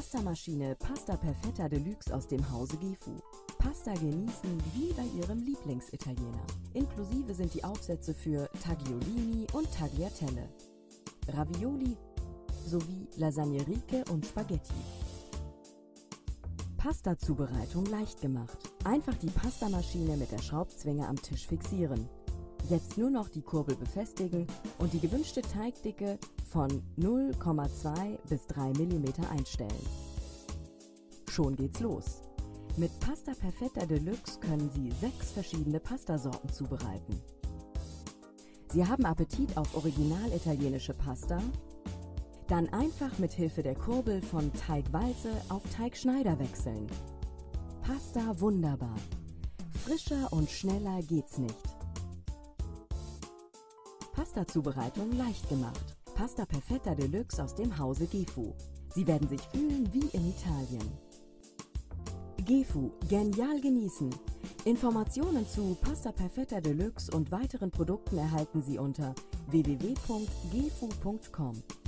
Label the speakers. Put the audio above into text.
Speaker 1: Pastamaschine Pasta Perfetta Deluxe aus dem Hause Gefu. Pasta genießen wie bei Ihrem Lieblingsitaliener. Inklusive sind die Aufsätze für Tagliolini und Tagliatelle, Ravioli sowie Lasagne Ricche und Spaghetti. Pasta-Zubereitung leicht gemacht. Einfach die Pastamaschine mit der Schraubzwinge am Tisch fixieren. Jetzt nur noch die Kurbel befestigen und die gewünschte Teigdicke von 0,2 bis 3 mm einstellen. Schon geht's los. Mit Pasta Perfetta Deluxe können Sie 6 verschiedene Pastasorten zubereiten. Sie haben Appetit auf original italienische Pasta? Dann einfach mit Hilfe der Kurbel von Teigwalze auf Teigschneider wechseln. Pasta wunderbar. Frischer und schneller geht's nicht. Pasta-Zubereitung leicht gemacht. Pasta Perfetta Deluxe aus dem Hause Gefu. Sie werden sich fühlen wie in Italien. Gefu, genial genießen. Informationen zu Pasta Perfetta Deluxe und weiteren Produkten erhalten Sie unter www.gefu.com.